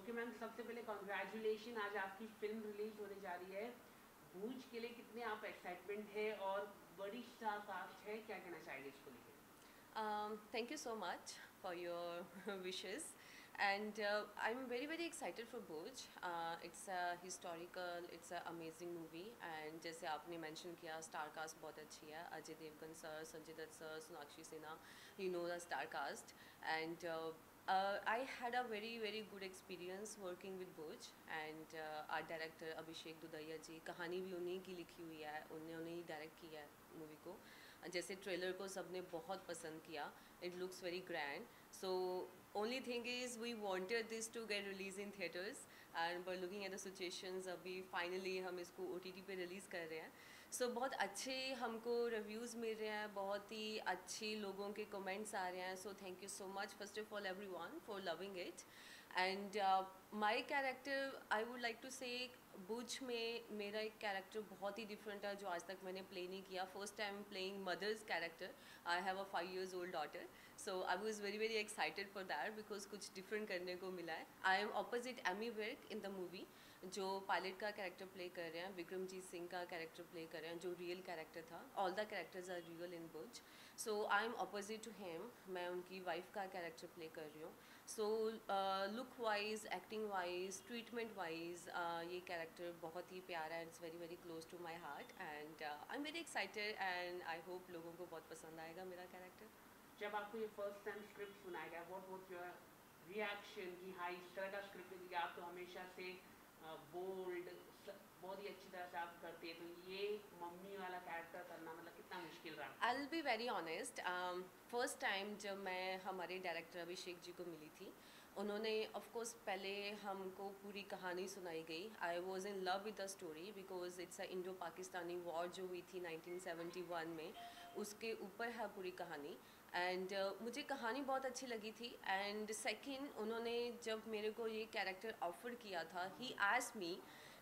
Okay ma'am, सबसे पहले congratulation, आज आपकी फिल्म रिलीज होने जा रही है। भूज के लिए कितने आप एक्साइटमेंट है और बड़ी स्टार कास्ट है, क्या कहना चाहेंगे इसको लेकर? Thank you so much for your wishes, and I'm very excited for Bhuj. It's a historical, it's an amazing movie, and जैसे आपने mention किया star cast बहुत अच्छी है, Ajay Devgan sir, Sanjay Dutt sir, Sonakshi Sinha, you know the star cast, and I had a very good experience working with Bhuj, and our director अभिषेक दुदैया जी, कहानी भी उन्हीं की लिखी हुई है, उन्होंने ही डायरेक्ट किया है मूवी को। जैसे ट्रेलर को सबने बहुत पसंद किया, it looks very grand, so only thing is we wanted this to get release in theatres and but looking at the situations अभी फाइनली हम इसको OTT पे रिलीज़ कर रहे हैं। सो बहुत अच्छे हमको रिव्यूज़ मिल रहे हैं, बहुत ही अच्छे लोगों के कमेंट्स आ रहे हैं, so thank you so much first of all everyone for loving it. And my character I would like to say Bhuj में मेरा एक कैरेक्टर बहुत ही डिफरेंट है जो आज तक मैंने प्ले नहीं किया। First time playing mother's character. I have a 5 years old daughter, so I was very excited for that because कुछ डिफरेंट करने को मिला है। I am opposite Ammy Virk in the movie, जो पायलट का कैरेक्टर प्ले कर रहे हैं, विक्रमजीत सिंह का कैरेक्टर प्ले कर रहे हैं जो रियल कैरेक्टर था। All the characters are real in Bhuj, so I am opposite to him, मैं उनकी वाइफ का कैरेक्टर प्ले कर रही हूँ। So look wise, acting wise, treatment wise ये कैरेक्टर बहुत ही प्यारा है, it's very close to my heart and I am very excited and I hope लोगों को बहुत पसंद आएगा मेरा कैरेक्टर। जब आपको ये फर्स्ट टाइम स्क्रिप्ट सुनाया गया, व्हाट वाज योर रिएक्शन कि हाँ इस तरह का स्क्रिप्ट है? आप तो हमेशा से बोल्ड, बहुत ही अच्छी तरह से आप करते हैं, तो ये मम्मी वाला कैरेक्टर करना मतलब कितना मुश्किल रहा? I will be very honest, first time जब मैं हमारे डायरेक्टर अभिषेक जी को मिली थी, उन्होंने ऑफ कोर्स पहले हमको पूरी कहानी सुनाई गई। I was in love with the story because it's a Indo Pakistani war जो हुई थी 1971 में, उसके ऊपर है पूरी कहानी। एंड मुझे कहानी बहुत अच्छी लगी थी। एंड सेकेंड, उन्होंने जब मेरे को ये कैरेक्टर ऑफर किया था, he asked me,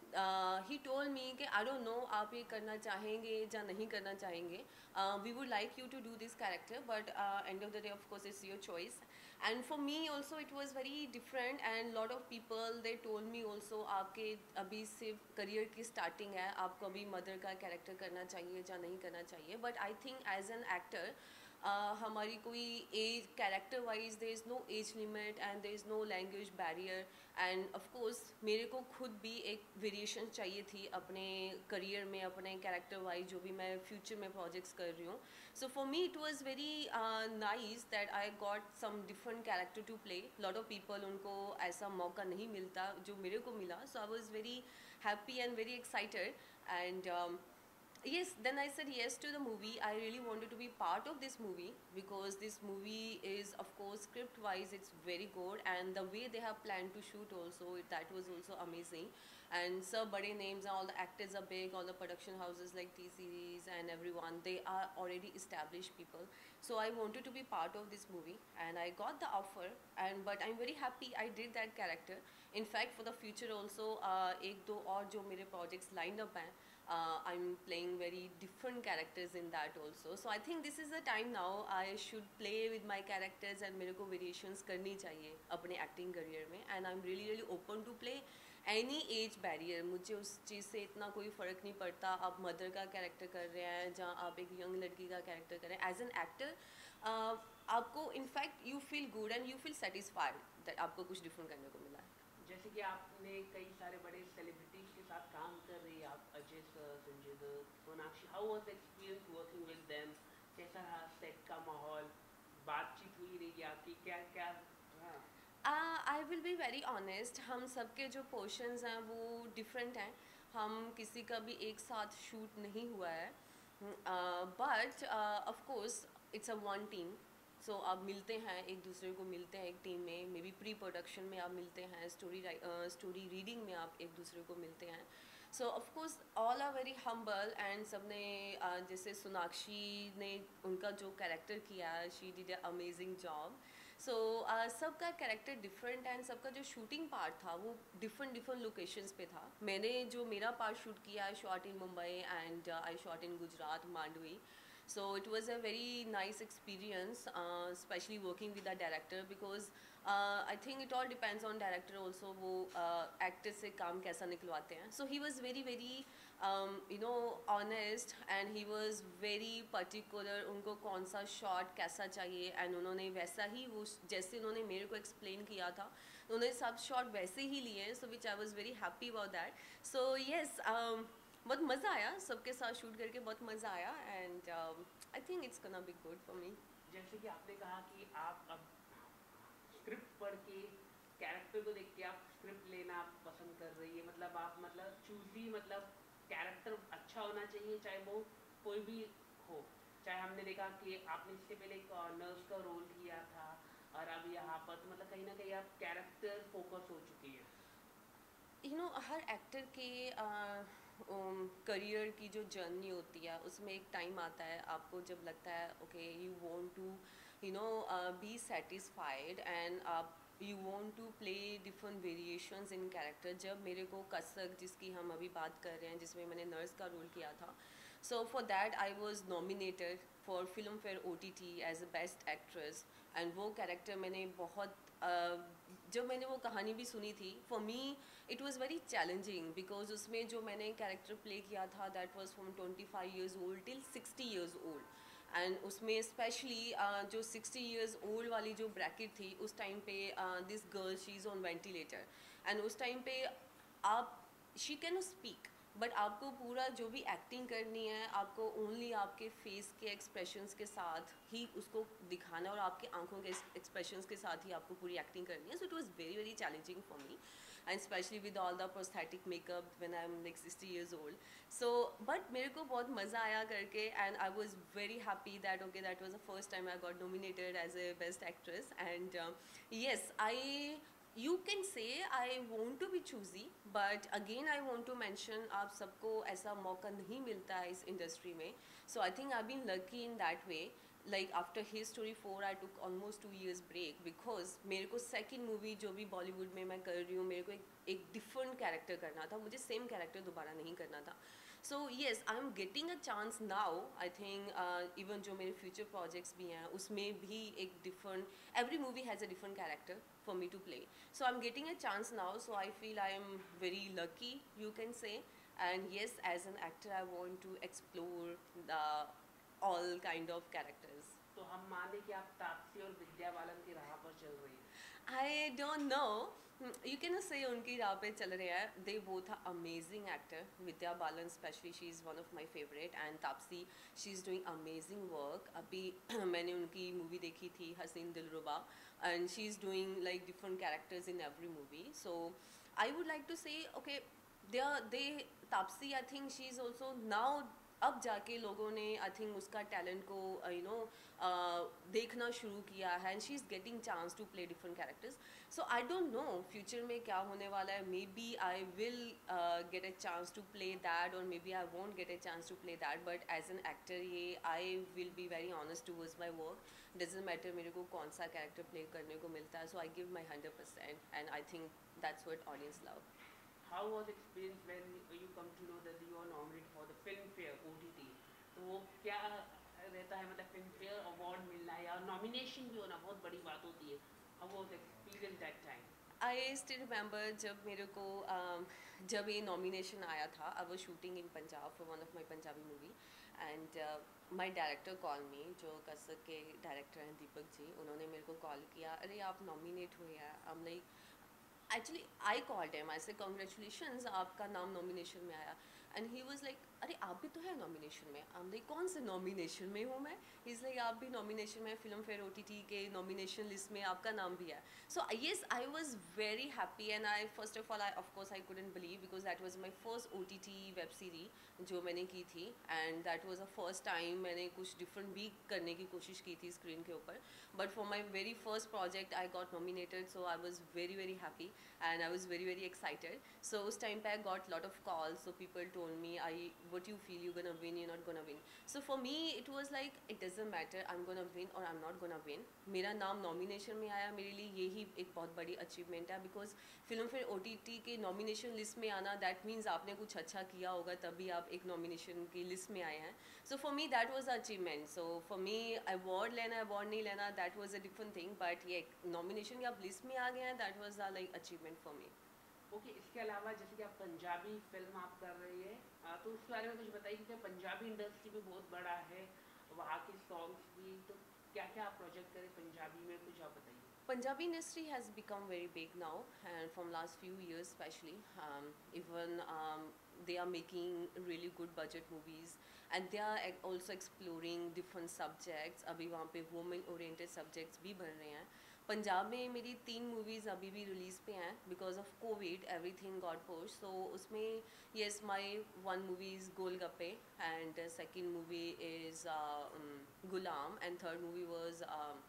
he told me कि आई डोंट नो आप ये करना चाहेंगे या नहीं करना चाहेंगे, we would like you to do this character but end of the day of course it's your choice. And for me also it was very different and lot of people they told me also आपके अभी सिर्फ career की starting है, आपको अभी mother का character करना चाहिए या नहीं करना चाहिए। But I think as an actor हमारी कोई age, character wise there is no age limit and there is no language barrier. And of course मेरे को खुद भी एक वेरिएशन चाहिए थी अपने करियर में, अपने कैरेक्टर वाइज जो भी मैं फ्यूचर में प्रोजेक्ट्स कर रही हूँ। So for me it was very nice that I got some different character to play. Lot of people, उनको ऐसा मौका नहीं मिलता जो मेरे को मिला, so I was very happy and very excited. And yes, then I said yes to the movie. I really wanted to be part of this movie because this movie is, of course, script wise it's very good, and the way they have planned to shoot also, that was also amazing. And so bade names and all the actors are big, all the production houses like T Series and everyone, they are already established people. So I wanted to be part of this movie and I got the offer, and but I'm very happy I did that character. In fact, for the future also एक दो और जो मेरे projects lined up हैं, I'm playing very different characters in that also. So I think this is the time now I should play with my characters and मेरे को variations करनी चाहिए अपने acting career में, and I'm really open to play any age barrier. मुझे उस चीज़ से इतना कोई फ़र्क नहीं पड़ता आप मदर का कैरेक्टर कर रहे हैं जहाँ आप एक यंग लड़की का कैरेक्टर कर रहे हैं। एज एन एक्टर आपको in fact you feel good and you feel satisfied that आपको कुछ डिफरेंट करने को मिला है। जैसे कि आपने कई सारे बड़े सेलिब्रिटीज के साथ काम कर रही है, आप Ajay sir, Sanjay Dutt, Sonakshi, how was the experience working with them? कैसा रहा सेट का माहौल? बातचीत हुई रही आपकी, क्या क्या? हाँ, I will be very honest, हम सबके जो पोर्शंस हैं वो डिफरेंट हैं, हम किसी का भी एक साथ शूट नहीं हुआ है, but of course it's a one team. So आप मिलते हैं, एक दूसरे को मिलते हैं एक टीम में, मे बी प्री प्रोडक्शन में आप मिलते हैं, स्टोरी रीडिंग में आप एक दूसरे को मिलते हैं। So of course all are very humble and सबने जैसे सोनाक्षी ने उनका जो कैरेक्टर किया, she did a amazing job. So सबका कैरेक्टर डिफरेंट एंड सबका जो शूटिंग पार्ट था वो डिफरेंट लोकेशंस पे था। मैंने जो मेरा पार्ट शूट किया, I shot in Mumbai and I shot in Gujarat, Mandvi. So it was a very nice experience, especially working with the director because I think it all depends on director also, वो actor से काम कैसा निकलवाते हैं. So he was very very you know honest and he was very particular, उनको कौन सा shot कैसा चाहिए, एंड उन्होंने वैसा ही वो जैसे उन्होंने मेरे को एक्सप्लेन किया था उन्होंने सब शॉट वैसे ही लिए. So which I was very happy about that. So yes, बहुत मज़ा आया सबके साथ शूट करके, बहुत मज़ा आया, and I think it's gonna be good for me. जैसे कि आपने कहा कि आप अब स्क्रिप्ट पढ़ के कैरेक्टर को देख के आप स्क्रिप्ट लेना पसंद कर रही है, मतलब आप मतलब चूजी, मतलब कैरेक्टर अच्छा होना चाहिए चाहे वो कोई भी हो. चाहे हमने देखा कि आपने इससे पहले एक नर्स का रोल किया था और अब यहाँ पर तो मतलब कहीं ना कहीं आप कैरेक्टर फोकस हो चुकी है. यू नो हर एक्टर के करियर की जो जर्नी होती है उसमें एक टाइम आता है आपको जब लगता है okay you want to you know be satisfied and आप you want to play different variations in character. जब मेरे को कसक, जिसकी हम अभी बात कर रहे हैं, जिसमें मैंने नर्स का रोल किया था, so for that I was nominated for Filmfare OTT as a best actress. And वो कैरेक्टर मैंने बहुत जब मैंने वो कहानी भी सुनी थी, for me it was very challenging because उसमें जो मैंने कैरेक्टर प्ले किया था that was from 25 years old till 60 years old. And उसमें स्पेशली जो 60 ईयर्स ओल्ड वाली जो ब्रैकेट थी उस टाइम पे this girl she is on ventilator. And उस टाइम पे आप शी कैन स्पीक बट आपको पूरा जो भी एक्टिंग करनी है आपको ओनली आपके फेस के एक्सप्रेशंस के साथ ही उसको दिखाना और आपके आंखों के एक्सप्रेशंस के साथ ही आपको पूरी एक्टिंग करनी है. So it was very very challenging for me and especially with all the prosthetic makeup when I'm like 60 years old. So but मेरे को बहुत मज़ा आया करके and I was very happy that okay that was the first time I got nominated as a best actress. And yes, you can say I want to be choosy but again I want to mention आप सबको ऐसा मौका नहीं मिलता है इस industry में. So I think I've been lucky in that way. Like after His Story 4 I took almost 2 years break because मेरे को सेकंड मूवी जो भी बॉलीवुड में मैं कर रही हूँ मेरे को एक डिफरेंट कैरेक्टर करना था, मुझे सेम कैरेक्टर दोबारा नहीं करना था. So yes I am getting a chance now. I think even जो मेरे फ्यूचर प्रोजेक्ट्स भी हैं उसमें भी एक different, every movie has a different character for me to play. So I am getting a chance now. So I feel I am very lucky you can say. And yes, as an actor I want to explore the all kind of characters. तो हम माने कि आप तापसी और विद्या बालन की राह पर चल रही हैं. I don't know. You cannot say उनकी राह पे चल रहे हैं. They both are amazing actor. Vidya Balan especially, she is one of my favorite, and Taapsee, she is doing amazing work. अभी मैंने उनकी movie देखी थी हसीन दिलरुबा, and she is doing like different characters in every movie. So I would like to say okay, they Taapsee, I think she is also now अब जाके लोगों ने आई थिंक उसका टैलेंट को यू नो देखना शुरू किया है and she is getting chance to play different characters. So I don't know future में क्या होने वाला है. Maybe I will get a chance to play that और maybe I won't get a chance to play that. But as an actor ये I will be very honest towards my work. Doesn't matter मेरे को कौन सा character play करने को मिलता है. So I give my 100% and I think that's what audience love. How was experience when you come to know that you are nominated for the Filmfare OTT? तो वो क्या रहता है, मतलब Filmfare अवार्ड मिलना या नॉमिनेशन भी होना बहुत बड़ी बात होती है. How was experience that time? I still remember जब मेरे को जब ये नॉमिनेशन आया था. I was shooting in Punjab for one of my Punjabi movie and my director call me, जो कसक के डायरेक्टर हैं दीपक जी. उन्होंने मेरे को कॉल किया, अरे आप नॉमिनेट हुए हैं. I'm like actually I called him, I said congratulations आपका नाम नॉमिनेशन में आया. एंड ही वाज लाइक अरे आप भी तो है नॉमिनेशन में. आई एम लाइक कौन से नॉमिनेशन में हूँ मैं. ही इज़ लाइक आप भी नॉमिनेशन में, फिल्म फेयर OTT के नॉमिनेशन लिस्ट में आपका नाम भी है. So yes I was very happy and I first of all I of course I couldn't believe because that was my first OTT web series जो मैंने की थी and that was the first time मैंने कुछ different भी करने की कोशिश की थी स्क्रीन के ऊपर. But for my very first project I got nominated. So I was very very happy and I was very very excited. So उस time पे I got lot of calls, so people told me I what you feel you're gonna win, you're not gonna win. So for me it was like it doesn't matter I'm gonna win or I'm not gonna win. मेरा नाम nomination में आया, मेरे लिए यही एक बहुत बड़ी अचीवमेंट है, बिकॉज फिल्म फेयर OTT के नॉमिनेशन लिस्ट में आना दैट मीन्स आपने कुछ अच्छा किया होगा तभी आप एक नॉमिनेशन की लिस्ट में आए हैं. So for me that was achievement. So for me award लेना अवार्ड नहीं लेना that was a different thing, but ये नॉमिनेशन के आप लिस्ट में आ गए हैं that was like achievement for me. Okay, इसके अलावा जैसे कि आप पंजाबी फिल्म आप कर रही है, तो उसके बारे में कुछ बताइए, क्योंकि पंजाबी इंडस्ट्री भी बहुत बड़ा है, वहाँ के सॉन्ग्स भी, तो क्या क्या आप प्रोजेक्ट करें पंजाबी में, कुछ आप बताइए. Punjabi industry has become very big now, and from last few years especially, even they are making really good budget movies, and they are also exploring different subjects. अभी वहाँ पे women oriented subjects भी बढ़ रहे हैं. पंजाब में मेरी 3 movies अभी भी रिलीज़ पे हैं because of Covid everything got post. So उसमें yes my 1 movie is Golgappe, and second movie is Ghulam, and third movie was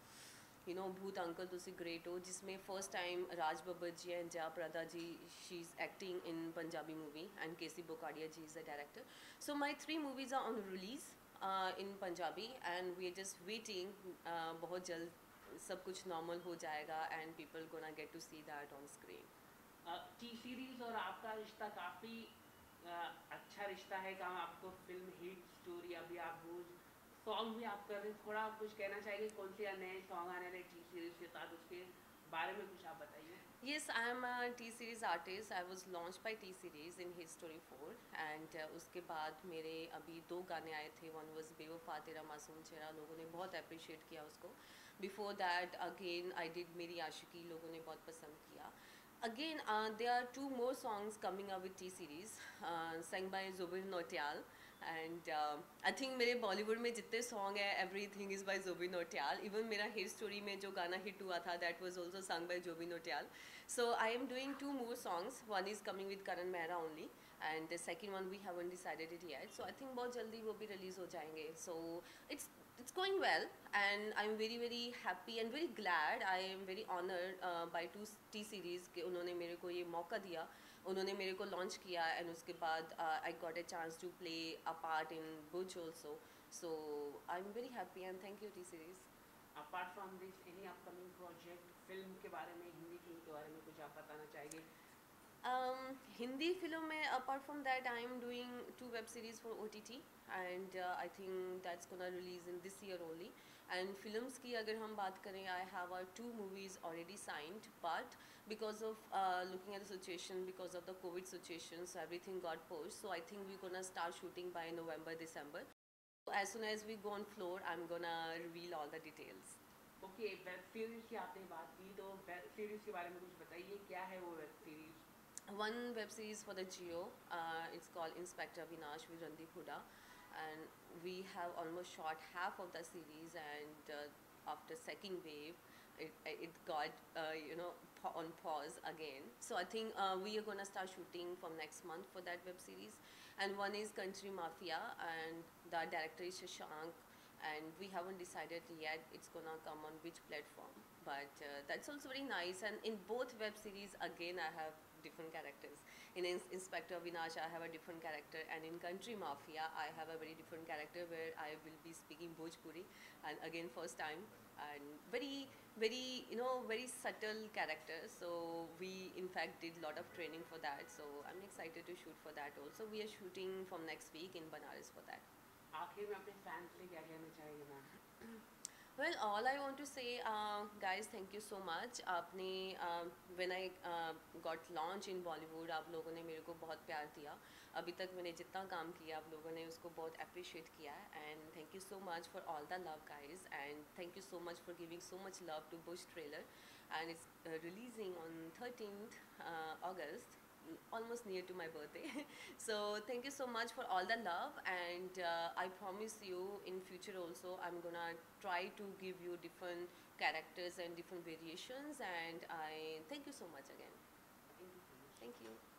you know Bhoot uncle Tussi great Ho, जिसमें first time Raj Babbar ji and Jaya Prada ji she is acting in Punjabi movie, and KC Bokadia ji is the director. So my 3 movies are on release in Punjabi, and we are just waiting. बहुत जल्द सब कुछ normal हो जाएगा and people gonna get to see that on screen. T series और आपका रिश्ता काफ़ी अच्छा रिश्ता है, काम आपको फिल्म हिट स्टोरी, अभी आप वो सॉन्ग भी आप कर रहे हैं, थोड़ा आप कुछ कहना चाहेंगे कौन से नए सॉन्ग आने वाले टी सीरीज के साथ, उसके बारे में कुछ आप बताइए. Yes, I am a T-Series artist. I was launched by T-Series in His Story 4, and उसके बाद मेरे अभी 2 गाने आए थे. One was बेवफा तेरा मासूम चेहरा, लोगों ने बहुत अप्रिशिएट किया उसको. Before that again I did मेरी आशिकी, लोगों ने बहुत पसंद किया. Again there are 2 more songs coming up with T-Series, sang by Zubin Nautiyal. And I think मेरे बॉलीवुड में जितने सॉन्ग है everything is by Zubin Nautiyal. Even मेरा हिट स्टोरी में जो गाना हिट हुआ था that was also sung by Zubin Nautiyal. So I am doing 2 more songs. One is coming with Karan Mehra only, and the second one we haven't decided it yet. So I think बहुत जल्दी वो भी release हो जाएंगे. So it's going well, and I'm very very happy and very glad. I am very honored by 2 T-Series कि उन्होंने मेरे को ये मौका दिया, उन्होंने मेरे को लॉन्च किया, एंड उसके बाद I got a chance to play a part in बुज also. So I am very happy and thank you T-Series. Apart from this any upcoming project, film के बारे में, हिंदी फिल्म के बारे में कुछ आप बताना चाहेंगे? हिंदी फिल्म में apart from that I am doing 2 web series for OTT, and I think that's gonna release in this year only. And films की अगर हम बात करें, I have 2 movies already signed, but because of looking at the situation, because of the COVID situation, so everything got pushed. So I think we're gonna start shooting by November, December. So as soon as we go on floor, I'm gonna reveal all the details. Okay, web series की आपने बात की, तो web series के बारे में कुछ बताइए, क्या है वो web series? One web series for the Jio. It's called Inspector Avinash with Randeep Huda, and we have almost shot half of the series, and after second wave it got on pause again. So I think we are gonna start shooting from next month for that web series. And one is Country Mafia, and the director is Shashank, and we haven't decided yet it's gonna come on which platform, but that's also very nice. And in both web series again I have different characters. In Inspector Avinash I have a different character, and in Country Mafia I have a very different character where I will be speaking Bhojpuri, and again first time, and very very very subtle character. So we in fact did lot of training for that, so I'm excited to shoot for that also. We are shooting from next week in Banaras for that. आखिर में अपने fans से क्या कहना चाहेंगे ma'am? Well, all I want to say, guys, thank you so much. आपने when I got launched in Bollywood, आप लोगों ने मेरे को बहुत प्यार दिया. अभी तक मैंने जितना काम किया आप लोगों ने उसको बहुत appreciate किया है, and thank you so much for all the love, guys, and thank you so much for giving so much love to Bush trailer, and it's releasing on 13th August, almost near to my birthday. So thank you so much for all the love, and I promise you in future also I'm gonna try to give you different characters and different variations, and I thank you so much again. Thank you so much. Thank you.